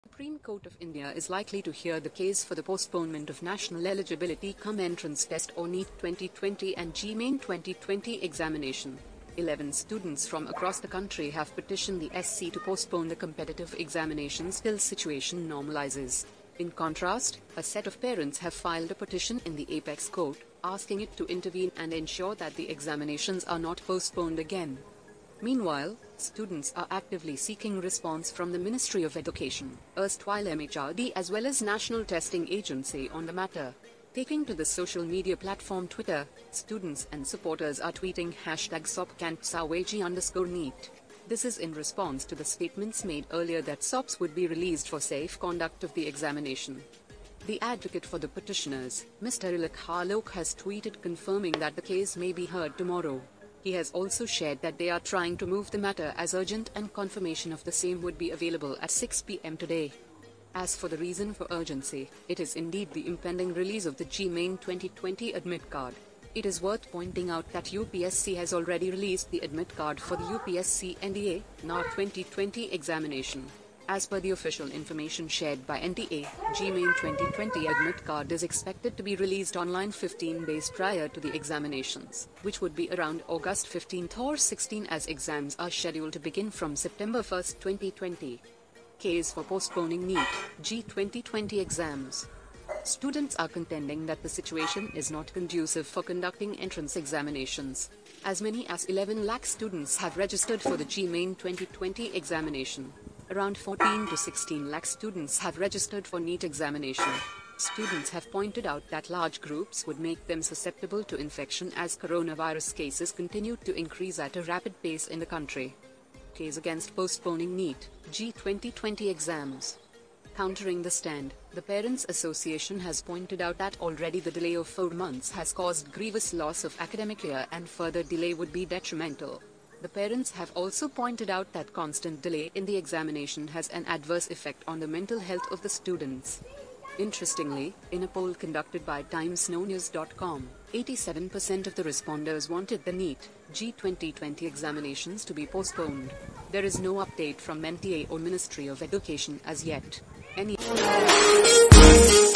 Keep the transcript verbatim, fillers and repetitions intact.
Supreme Court of India is likely to hear the case for the postponement of National Eligibility Cum Entrance Test or NEET twenty twenty and J E E Main twenty twenty examination. Eleven students from across the country have petitioned the S C to postpone the competitive examinations till situation normalizes. In contrast, a set of parents have filed a petition in the Apex Court, asking it to intervene and ensure that the examinations are not postponed again. Meanwhile, students are actively seeking response from the Ministry of Education, erstwhile M H R D, as well as National Testing Agency on the matter. Taking to the social media platform Twitter, students and supporters are tweeting hashtag SOPCANTSAWAG underscore NEET. This is in response to the statements made earlier that S O Ps would be released for safe conduct of the examination. The advocate for the petitioners, Mister Ilakha Alok, has tweeted confirming that the case may be heard tomorrow. He has also shared that they are trying to move the matter as urgent and confirmation of the same would be available at six p m today. As for the reason for urgency, it is indeed the impending release of the J E E Main twenty twenty admit card. It is worth pointing out that U P S C has already released the admit card for the U P S C N D A N A R twenty twenty examination. As per the official information shared by N T A, J E E Main twenty twenty admit card is expected to be released online fifteen days prior to the examinations, which would be around August fifteenth or sixteenth, as exams are scheduled to begin from September first twenty twenty. Case for postponing NEET, J E E twenty twenty exams. Students are contending that the situation is not conducive for conducting entrance examinations. As many as eleven lakh students have registered for the J E E Main twenty twenty examination. Around fourteen to sixteen lakh students have registered for NEET examination. Students have pointed out that large groups would make them susceptible to infection as coronavirus cases continue to increase at a rapid pace in the country. Case against postponing NEET, J E E twenty twenty exams. Countering the stand, the Parents Association has pointed out that already the delay of four months has caused grievous loss of academic year and further delay would be detrimental. The parents have also pointed out that constant delay in the examination has an adverse effect on the mental health of the students. Interestingly, in a poll conducted by Times No News dot com, eighty-seven percent of the responders wanted the NEET J E E twenty twenty examinations to be postponed. There is no update from N T A or Ministry of Education as yet. Any